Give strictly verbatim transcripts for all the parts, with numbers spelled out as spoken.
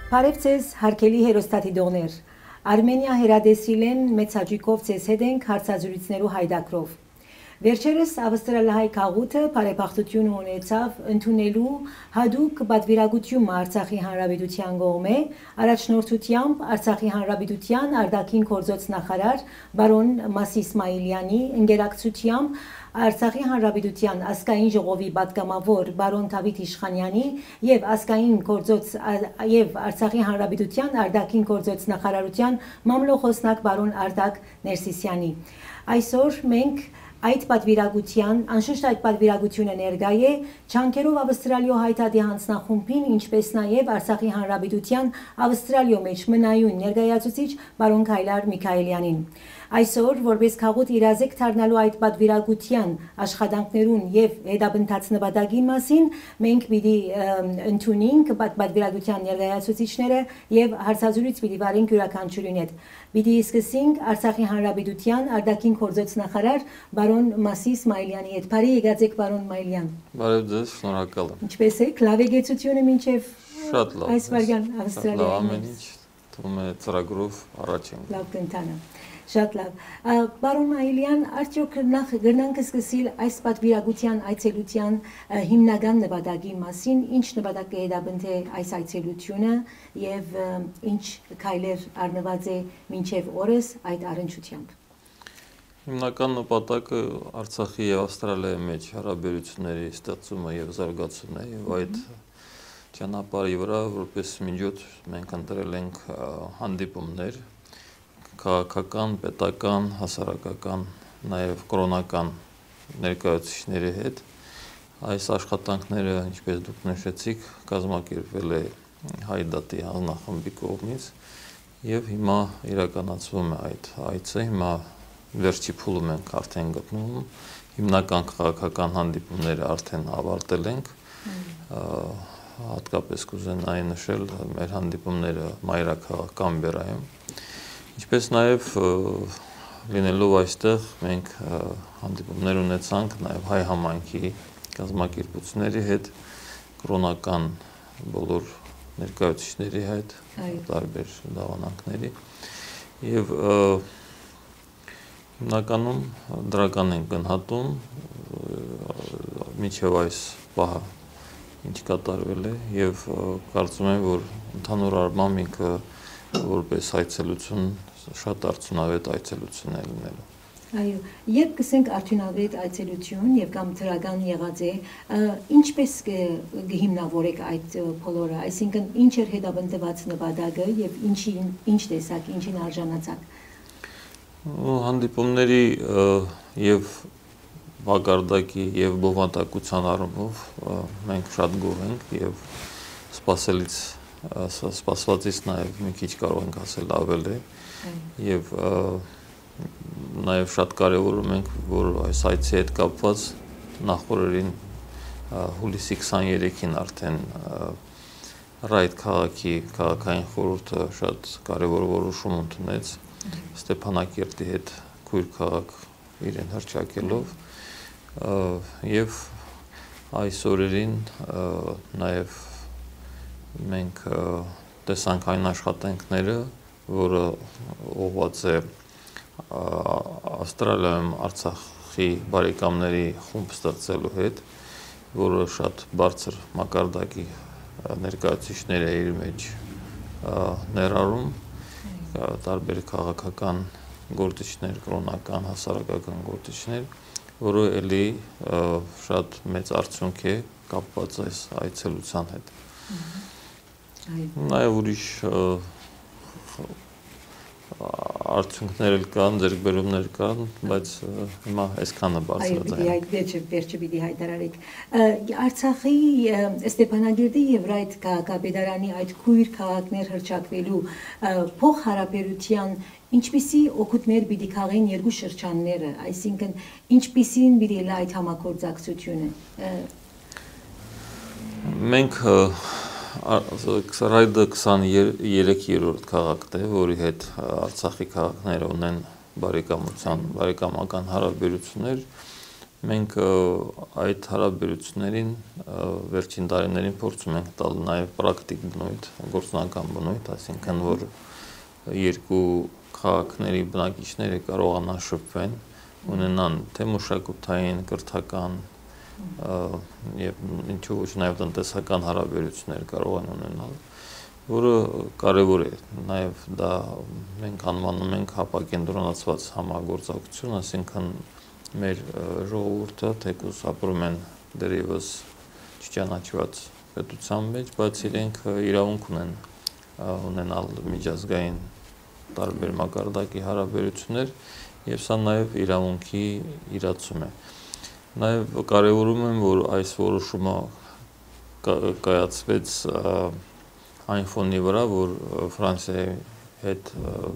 Բարև ձեզ, հարգելի հերոստատիդողներ, Արմենիա հերադեսրիլեն մեծ հաճույքով ձեզ հետ ենք հարցազրույցներու հայդակրով։ Վերջերս ավստրալիայի քաղուտը բարեբախտություն ունեցավ ընդունելու հadoop պատվիրակություն Արցախի Հանրապետության կողմէ առաջնորդությամբ Արցախի Հանրապետության արտաքին գործոց նախարար բարոն Masis Mayilyan-ի ընկերակցությամբ Արցախի Հանրապետության ազգային ժողովի պատգամավոր բարոն Դավիթ Իշխանյանի եւ ազգային գործոց եւ Արցախի Հանրապետության արտաքին գործոց նախարարության մամլոխոսնակ բարոն Արտակ Ներսիսյանի։ Այսօր մենք այդ պատվիրակության, անշուշտ այդ պատվիրակությունը ներկա է չանկերով Ավստրալիո հայտարարի հանձնախումբին, ինչպես նաև Արցախի Հանրապետության Ավստրալիո մեջ մնայուն ներկայացուցիչ բարոն Քայլար Միքայելյանին։ Այսօր, որպես քաղուտ իրազեկ դառնալու այդ պատվիրակության աշխատանքներուն եւ հետապնդած նպատակին մասին, մենք պիտի ընդունենք պատվիրակության ներկայացուցիչները եւ հարցազրույց պիտի վարենք յուրաքանչյուրին հետ։ Պիտի սկսենք Արցախի Հանրապետության արտաքին գործոց նախարար բարոն Masis Mayilyan-ի հետ։ Բարի եկած եք բարոն Mayilyan։ Բարև ձեզ, շնորհակալ եմ։ Ինչպես եք, լավ եկեցությունը մինչև շատ լավ։ Այս վարյան Ավստրալիայի։ Լավ ամեն ինչ թվում է ծրագրով առաջ ենք։ Լավ կընթանա։ Շատ լավ։ Բարոն Mayilyan, արդյոք նախ գնանք սկսել այս պատվիրակության այցելության հիմնական նպատակի մասին, ինչ նպատակ է հետապնդե այս այցելությունը եւ ինչ քայլեր առնված է մինչև օրս այդ առնչությամբ։ Հիմնական նպատակը Արցախի եւ Ավստրալիայի մեջ հարաբերությունների ստեղծումը եւ զարգացումն է եւ այդ ճանապարհի վրա որպես միջոց մենք ընտրել ենք հանդիպումներ քաղաքական, պետական, հասարակական, նաև կրոնական ներկայացուցիչների հետ։ Այս աշխատանքները, ինչպես դուք նշեցիք, կազմակերպվել է հայ դատի հանձնախմբի կողմից եւ հիմա իրականացվում է այդ այցը, հիմա վերջի փուլում ենք արդեն գտնվում, հիմնական քաղաքական հանդիպումները արդեն ավարտել ենք, հատկապես կուզենայի նշել մեր հանդիպումները մայրաքաղաք Կամբերայում։ Ինչպես նաև լինելով այստեղ մենք հանդիպումներ ունեցանք նաև հայ համայնքի կազմակերպությունների հետ, կրոնական բոլոր ներկայացուցիչների հետ, տարբեր դավանանքների եւ հիմնականում դրական են գնահատում մինչև այս պահը ինչ կատարվել է եւ կարծում եմ որ ընդհանուր առմամբ ինքը որպես այցելություն շատ արդյունավետ այցելություն է լինելու։ Այո, երբ կսենք արդյունավետ այցելություն եւ կամ դրական եղած է, ինչպես կհիմնավորեք այդ բոլորը, այսինքն ինչ էր հետապնդված նպատակը եւ ինչին ինչ տեսակ, ինչին արժանացաք։ Հանդիպումների եւ վագարդակի եւ բովանդակության առումով մենք շատ գոհ ենք եւ սպասելից սպասվածից նաև մի քիչ կարող ենք ասել ավել է եւ նաև շատ կարևորում ենք որ այս այցի հետ կապված նախորդին հուլիսի քսաներեքին արդեն ռայդ քաղաքի քաղաքային խորհուրդը շատ կարևոր որոշում ընդունեց Ստեփանակերտի հետ քույր քաղաք իրեն հրճակելով եւ այս օրերին նաև մենք տեսանք այն աշխատանքները, որը ուղղված է Ավստրալիայում Արցախի բարեկամների խումբ ստեղծելու հետ, որը շատ բարձր մակարդակի ներկայացուցիչներ է իր մեջ ներառում, տարբեր քաղաքական գործիչներ, կրոնական, հասարակական գործիչներ, որը էլի շատ մեծ արդյունք է կապված այս այցելության հետ։ Նաև ուրիշ արդյունքներ կան, ձեռքբերումներ կան, բայց հիմա այսքանը բարձրացան։ Այո, այդ վերջը վերջը պիտի հայտարարեք։ Արցախի Ստեփանագերտի եւ Ռայդ քաղաքապետարանի այդ քույր քաղաքներ հրճակվելու փոխհարաբերության ինչպիսի օգուտներ պիտի քաղեն երկու շրջանները, այսինքն ինչպիսին պիտի լա այդ համագործակցությունը։ Մենք Ռայդը քսաներեք-րդ քաղաքն է, որի հետ Արցախի քաղաքները ունեն բարեկամության, բարեկամական հարաբերություններ, Մենք այդ հարաբերություններին վերջին տարիներին փորձում ենք տալ նաև պրակտիկ բնույթ, գործնական բնույթ, այսինքն որ երկու քաղաքների բնակիչները կարողանան շփվեն, ունենան թե մշակութային, կրթական եւ ինչու ոչ նաև տնտեսական հարաբերություններ կարող են ունենալ, որը կարևոր է, նաև դա մենք անվանում ենք հապակենտրոնացված համագործակցություն, այսինքն մեր ժողովուրդը թեկուզ ապրում են դեռևս չճանաչված պետության մեջ, բայց իրենք իրավունք ունեն ունենալ միջազգային տարբեր մակարդակի հարաբերություններ եւ սա նաեւ իրավունքի իրացում է։ Նաեւ կարևորում եմ, որ այս որոշումը կայացվեց այն ֆոնի վրա, որ Ֆրանսիայի հետ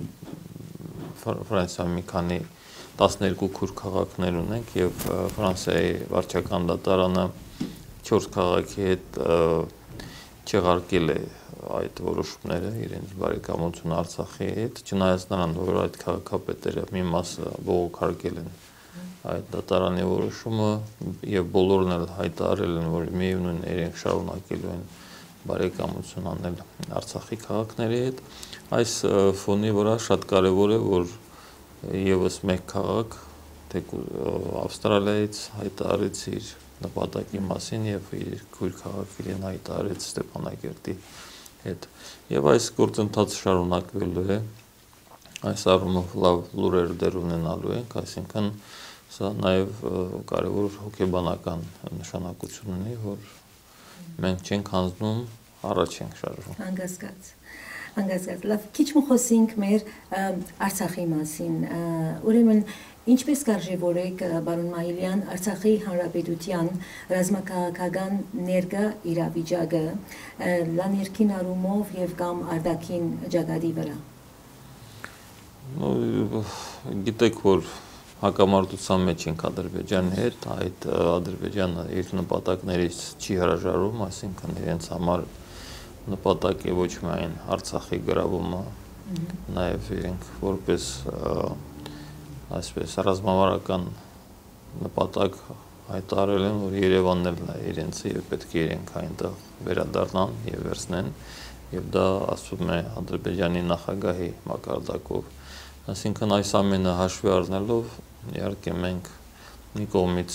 Ֆրանսիա մի քանի տասներկու քուր քաղաքներ ունենք եւ Ֆրանսիայի վարչական դատարանը չորս քաղաքի հետ չեղարկել է այդ որոշումները իրենց բարեկամություն Արցախի հետ, չնայած նրան, որ այդ քաղաքապետերը մի մասը բողոքարկել են այդ դատարանի որոշումը եւ բոլորն էլ հայտարարել են, որ միևնույն է իրենք շարունակելու են բարեկամություն անել Արցախի քաղաքների հետ։ Այս ֆոնի վրա շատ կարեւոր է, որ եւս մեկ քաղաք Ավստրալիայից հայտարարեց իր նպատակի մասին եւ իր քույր քաղաքին հայտարարեց Ստեփանակերտի հետ։ Եվ այս գործընթացը շարունակվելու է, այս առումով լավ լուրեր դեր ունենալու ենք, այսինքն սա նաև կարևոր հոգեբանական նշանակություն ունի, որ մենք չենք հանձնում, առաջ ենք շարժվում։ Անկասկած, անկասկած, լավ, քիչ խոսենք մեր Արցախի մասին, ուրեմն ինչպես կարժևորեք, պարոն Մայիլյան, Արցախի հանրապետության ռազմաքաղաքական ներկա իրավիճակը լաներքին առումով եւ կամ արտաքին ճակատի վրա։ Գիտեք, որ հակամարտության մեջ ենք Ադրբեջանի հետ, այդ Ադրբեջանը իր նպատակներից չի հրաժարվում, այսինքն իրենց համար նպատակ է ոչ միայն Արցախի գրավումը, նաև իրենք որպես այսպես ռազմավարական նպատակ հայտարարել են, որ Երևանն էլ է իրենցը եւ պետք է իրենք այնտեղ վերադառնան եւ վերցնեն, եւ դա ասում է Ադրբեջանի նախագահի մակարդակով։ Այսինքն այս ամենը հաշվի առնելով, իհարկե մենք մի կողմից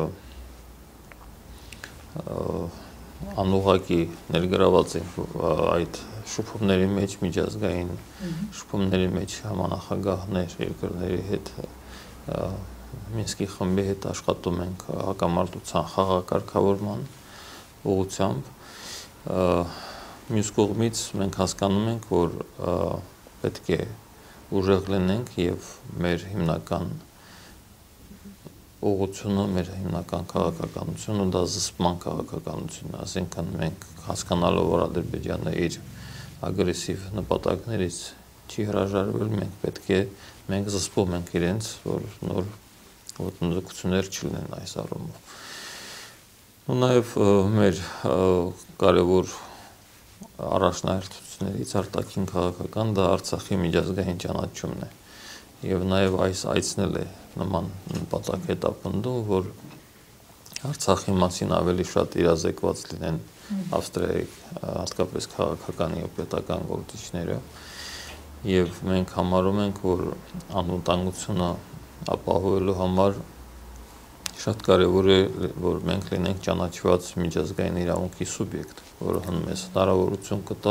անուղղակի ներգրաված ենք այդ շփումների մեջ, միջազգային շփումների մեջ համանախագահներ երկրների հետ, Մինսկի խմբի հետ աշխատում ենք հակամարտության խաղակարգավորման ուղղությամբ։ Մյուս կողմից մենք հասկանում ենք, որ պետք է ուժեղ լինենք եւ մեր հիմնական ուղղությունը, մեր հիմնական քաղաքականությունը դա զսպման քաղաքականությունն է, այսինքն մենք հասկանալով, որ Ադրբեջանը իր ագրեսիվ նպատակներից չի հրաժարվել, մենք պետք է մենք զսպում ենք իրենց, որ նոր ոտնձգություններ չլինեն այս առումով։ Ու նաեւ մեր կարևոր առաջնահերթություններից արտաքին քաղաքական դա Արցախի միջազգային ճանաչումն է եւ նաեւ այս այցնել է նման նպատակ հետապնդում, որ Արցախի մասին ավելի շատ իրազեկված լինեն Ավստրիայի հատկապես քաղաքական եւ պետական գործիչները եւ մենք համարում ենք, որ անվտանգությունը ապահովելու համար շատ կարևոր է, որ մենք լինենք ճանաչված միջազգային իրավունքի սուբյեկտ, որը մեզ հնարավորություն կտա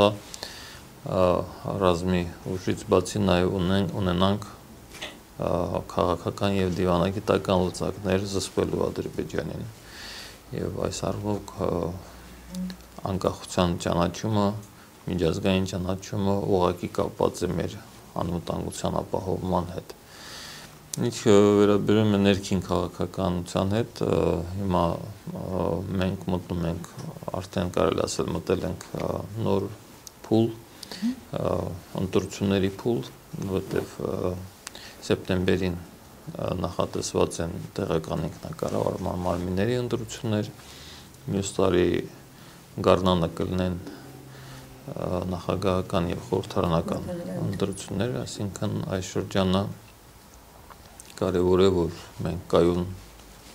ռազմի ուժից բացի նաև ունենանք քաղաքական եւ դիվանագիտական լծակներ զսպելու Ադրբեջանին։ Եվ այս առումով անկախության ճանաչումը, միջազգային ճանաչումը ուղղակի կապված է մեր անվտանգության ապահովման հետ։ Ինչ վերաբերում է ներքին քաղաքականության հետ, հիմա մենք մտնում ենք, արդեն կարելի ասել մտել ենք նոր փուլ, ընտրությունների փուլ, որտեղ սեպտեմբերին նախատեսված են տեղական ինքնակառավարման մարմինների ընտրություններ, մյուս տարի գարնանը կլինեն նախագահական եւ խորհրդարանական ընտրություններ, այսինքն այս շրջանը կարևոր է, որ մենք կայուն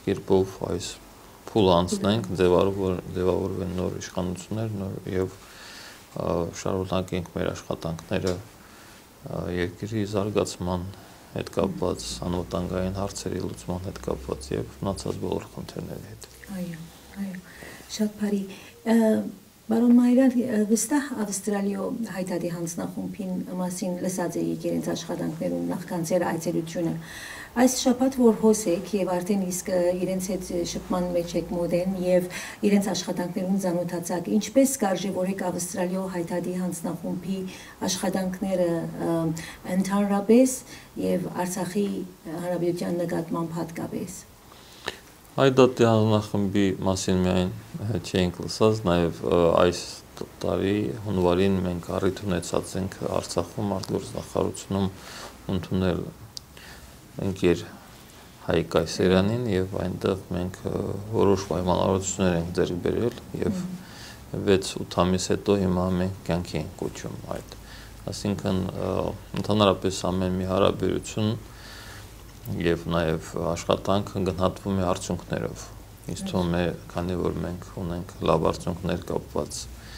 կերպով այս փուլը անցնենք, ձևավորվեն նոր իշխանություններ, նոր եւ շարունակենք մեր աշխատանքները երկրի զարգացման հետ կապված, անվտանգային հարցերի լուծման հետ կապված եւ մնացած բոլոր խնդիրների հետ։ Այո, այո, շատ բարի։ Պարոն Մայիլյան, վստահ Ավստրալիո հայտարարի հանձնախումբին մասին լսած եք իրենց աշխատանքներում նախքան ձեր այցելությունը։ Այս շաբաթ որ հոսեք եւ արդեն իսկ իրենց հետ շփման մեջ եք մոդեն եւ իրենց աշխատանքներում ծանոթացաք, ինչպես կարժևորեք Ավստրալիո հայտարարի հանձնախումբի աշխատանքները ընդհանրապես եւ Արցախի հանրապետության նկատմամբ հատկապես։ Հայտարարի հանձնախմբի մասին միայն չենք լսած, նաեւ այս տարի հունվարին մենք առիթ ունեցած ենք Արցախում արտգործնախարարությունում ընդունել ընկեր Հայկ Կայսերյանին եւ այնտեղ մենք որոշ պայմանավորվածություններ ենք ձեռք բերել եւ վեց ութ ամիս հետո հիմա մենք կյանքի ենք կոչում այդ։ Այսինքն ընդհանրապես ամեն մի հարաբերություն եւ նաեւ աշխատանք գնահատվում է արդյունքներով։ Ինձ թվում է, քանի որ մենք ունենք լավ արդյունքներ կապված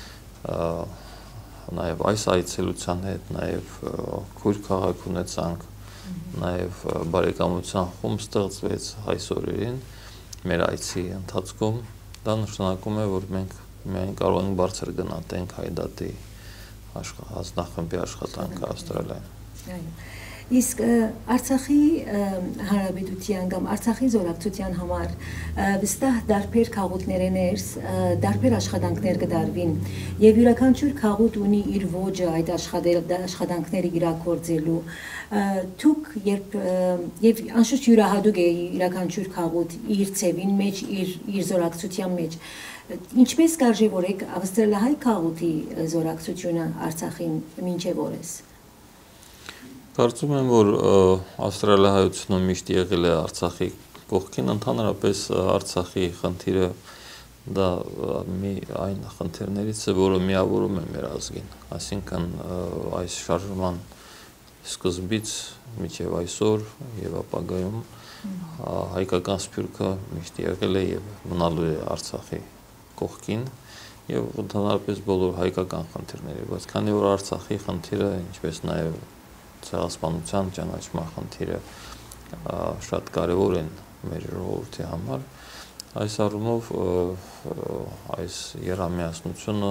նաեւ այս այցելության հետ, նաեւ քույր քաղաք ունեցանք, նաեւ բարեկամության խումբ ստեղծվեց այս օրերին մեր այցի ընթացքում, դա նշանակում է, որ մենք միայն կարող ենք բարձր գնահատենք հայդատի հանձնախմբի աշխատանքը Ավստրալիայում։ Իսկ Արցախի հանրապետության կամ Արցախի զորակցության համար վստահ դարբեր քաղաքներներ, դարբեր աշխատանքներ կդարվին եւ յուրաքանչյուր քաղաք ունի իր ոճը այդ աշխատանքները իրագործելու։ Դուք երբ եւ անշուշտ յուրահատուկ է յուրաքանչյուր քաղաք իր ցևին մեջ, իր իր զորակցության մեջ։ Ինչպես կարժևորեք ավստրալիահայ քաղաքի զորակցությունը Արցախին մինչեւ օրս։ Կարծում եմ, որ ավստրալիահայությունը միշտ եղել է Արցախի կողքին, ընդհանրապես Արցախի խնդիրը դա մի այն խնդիրներից է, որը միավորում է մեր ազգին, այսինքն այս շարժման սկզբից մինչև այսօր եւ ապագայում հայկական սփյուռքը միշտ եղել է եւ մնալու է Արցախի կողքին եւ ընդհանրապես բոլոր հայկական խնդիրների, բայց քանի որ Արցախի խնդիրը, ինչպես նաեւ ցեղասպանության ճանաչման խնդիրը շատ կարևոր են մեր ժողովրդի համար, այս առումով այս երամիասնությունը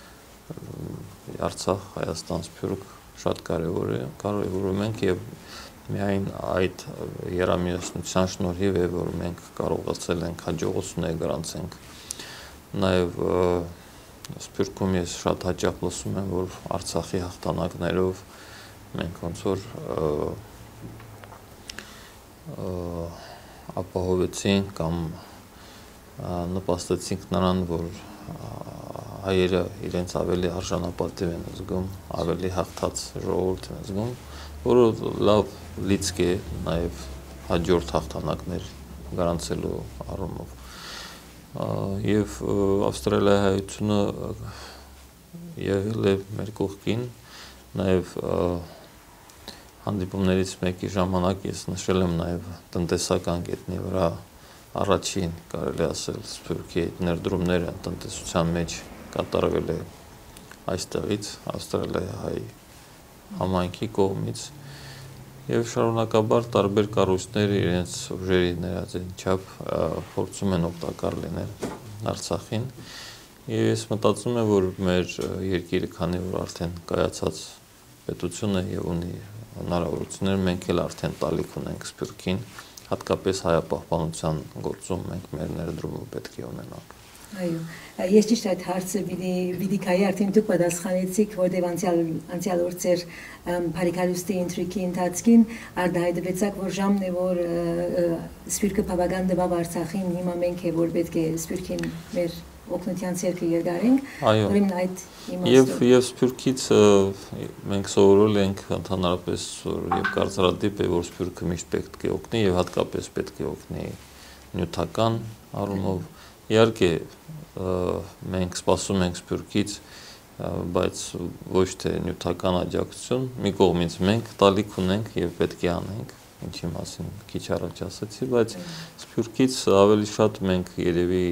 Արցախ, Հայաստան սփյուռք շատ կարևոր է, կարևորում ենք եւ միայն այդ երամիասնության շնորհիվ է, որ մենք կարողացել ենք հաջողություններ գրանցենք։ Նաեւ սփյուռքում ես շատ հաճախ լսում եմ, որ Արցախի հաղթանակներով մենք ոնց որ ապահովեցինք կամ նպաստեցինք նրան, որ հայերը իրենց ավելի արժանապատիվ են զգում, ավելի հաղթած ժողովուրդ են զգում, որը լավ լիցք է նաև հաջորդ հաղթանակներ գրանցելու առումով։ Եվ Ավստրալիահայությունը եղել է մեր կողքին, նաև հանդիպումներից մեկի ժամանակ ես նշել եմ նաև տնտեսական կետնի վրա առաջին կարելի ասել սփյուռքի ներդրումները տնտեսության մեջ կատարվել է այստեղից Ավստրալիահայ համայնքի կողմից եւ շարունակաբար տարբեր կառույցներ իրենց ուժերի ներածին չափ փորձում են օգտակար լինել Արցախին եւ ես մտածում եմ, որ մեր երկիրը քանի որ արդեն կայացած պետություն է եւ ունի հնարավորություններ, մենք էլ արդեն տալիք ունենք սփյուռքին, հատկապես հայապահպանության գործում մենք մեր ներդրումը պետք է ունենանք։ Այո, ես ճիշտ այդ հարցը պիտի քայի արդեն դուք պատասխանեցիք, որտեղ անցյալ անցյալ օր ձեր բարիկալուստի ինտրիգի ընթացքին արտահայտվեցաք, որ ժամն է, որ սփյուռքը բավական դեպավ Արցախին, հիմա մենք է, որ պետք է սփյուռքին մեր օգնության ցերկը երգարենք, ուրեմն այդ Եվ եւ սփյուռքից մենք սովորել ենք ընդհանրապես եւ կարծրատիպ է, որ սփյուռքը միշտ պետք է օգնի եւ հատկապես պետք է օգնի նյութական առումով։ Իհարկե մենք սպասում ենք սփյուռքից, բայց ոչ թե նյութական աջակցություն, մի կողմից մենք տալիք ունենք եւ պետք է անենք, ինչի մասին քիչ առաջ ասացի, բայց Սփյուռքից ավելի շատ մենք երևի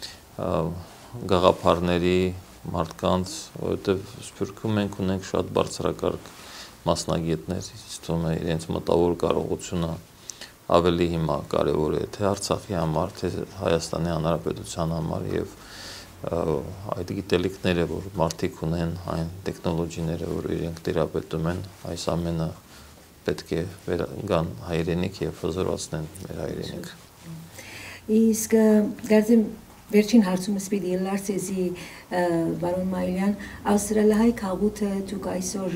գաղափարների, մարդկանց, որովհետև Սփյուռքում մենք ունենք շատ բարձրակարգ մասնագետներ, ինձ թվում է իրենց մտավոր կարողությունը ավելի հիմա կարևոր է թե Արցախի համար, թե Հայաստանի Հանրապետության համար եւ այդ գիտելիքները, որ մարդիկ ունեն, այն տեխնոլոգիաները, որ իրենք տիրապետում են, այս ամենը պետք է գան հայրենիք եւ հզորացնեն մեր հայրենիք։ Իսկ գարձեմ վերջին հարցումս պիտի լարցեզի Բարոն Մայիլյան, Ավստրալիայի քաղուտը դուք այսօր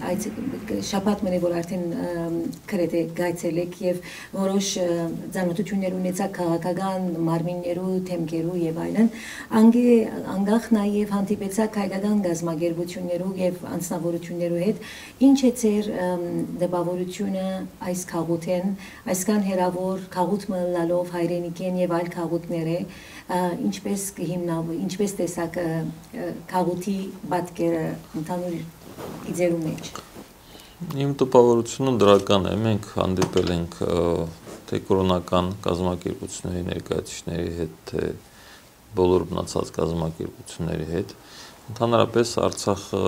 շաբաթ մնե որ արդեն քրեթե գայցել եք եւ որոշ ծանոթություններ ունեցաք քաղաքական մարմիններու, թեմքերու եւ այլն, անգախ նաեւ հանդիպեցաք հայկական գազագերբություններու եւ անձնավորություններու հետ, ինչ է ձեր դեպավորությունը այս քաղուտեն, այսքան հերավոր քաղուտ մնալով հայրենիքեն եւ այլ քաղուտներ է, ինչպես հիմնավ, ինչպես տեսակ քաղուտի պատկերը ընդհանուր իդերու մեջ։ Իմ տպավորությունը դրական է, մենք հանդիպել ենք թե կրոնական կազմակերպությունների ներկայացուցիչների հետ, թե բոլոր մնացած կազմակերպությունների հետ։ Ընդհանրապես Արցախը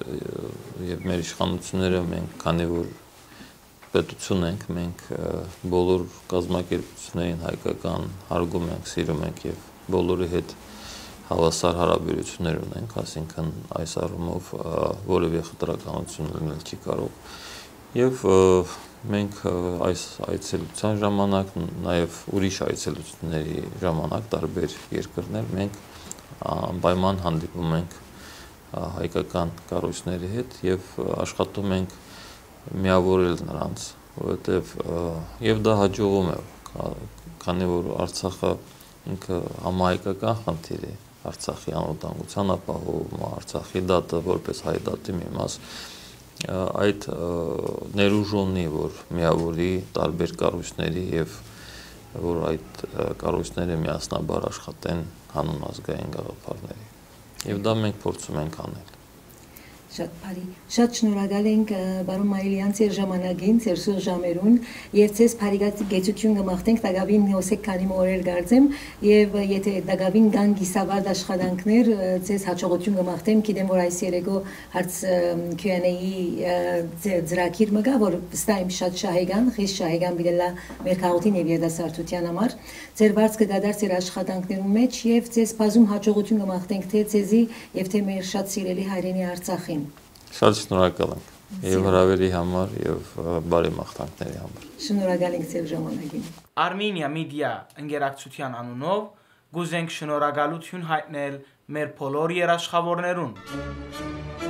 եւ մեր իշխանությունները մենք, քանի որ պետություն ենք, մենք բոլոր կազմակերպություններին հայկական հարգում ենք, սիրում ենք եւ բոլորի հետ հավասար հարաբերություններ ունենք, այսինքն այս առումով որևէ խտրականություն լինել չի կարող։ Եւ մենք այս այցելության ժամանակ, նաեւ ուրիշ այցելությունների ժամանակ տարբեր երկրներ մենք անպայման հանդիպում ենք հայկական կառույցների հետ եւ աշխատում ենք միավորել նրանց, որովհետեւ եւ դա հաջողում է, քանի որ Արցախը ինքը համահայկական խնդիր է, Արցախի անվտանգության ապահովումը, Արցախի դատը որպես հայ դատի մի մաս, այդ ներուժ ունի, որ միավորի տարբեր կառույցների եւ որ այդ կառույցները միասնաբար աշխատեն հանուն ազգային գաղափարների։ Եվ դա մենք փորձում ենք անել։ Շատ բարի, շատ շնորհակալ ենք Բարոն Մայիլյան ձեր ժամանակին, ձեր սուր ժամերուն եւ ձեզ բարիգացի գեցություն կմաղթենք Դագավին հոսեք քանի օրեր գարձեմ եւ եթե Դագավին կան գիսավարդ աշխատանքներ ձեզ հաջողություն կմաղթեմ, գիտեմ որ այս երեկո հարց Q and A-ի ծրագիր մգա, որ վստահ եմ շատ շահեգան, խիստ շահեգան բիդելա մեր քաղաքին եւ երդասարտության համար, ձեր բարձ կդադար ձեր աշխատանքներում մեջ եւ ձեզ բազում հաջողություն կմաղթենք թե ձեզի եւ թե մեր շատ սիրելի հայրենի Արցախին։ Շատ շնորհակալ ենք եւ հրավերի համար եւ բարի մաղթանքների համար։ Շնորհակալ ենք ձեր ժամանակին։ Armenia Media ընկերակցության անունով գուզենք շնորհակալություն հայտնել մեր բոլոր երաշխավորներուն։